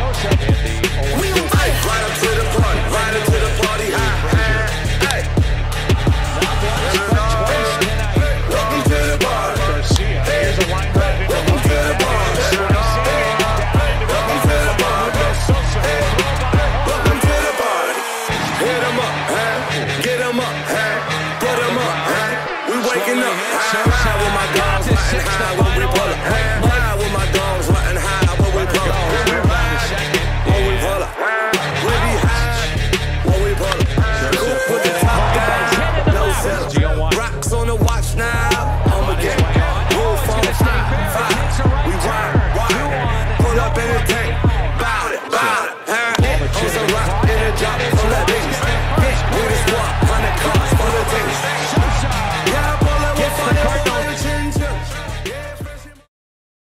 Right up to the party, right up to the party, high, hey.